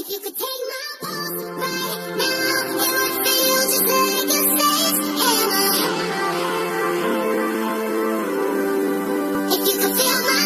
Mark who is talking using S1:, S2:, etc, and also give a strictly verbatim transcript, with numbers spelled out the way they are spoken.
S1: If you could take my pulse right now, it would feel just like a safe hammer. If you could feel my